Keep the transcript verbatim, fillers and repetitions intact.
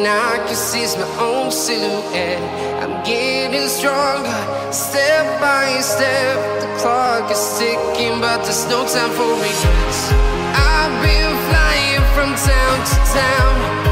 and I can see my own silhouette. I'm getting stronger, step by step. The clock is ticking, but there's no time for regrets. I've been flying from town to town,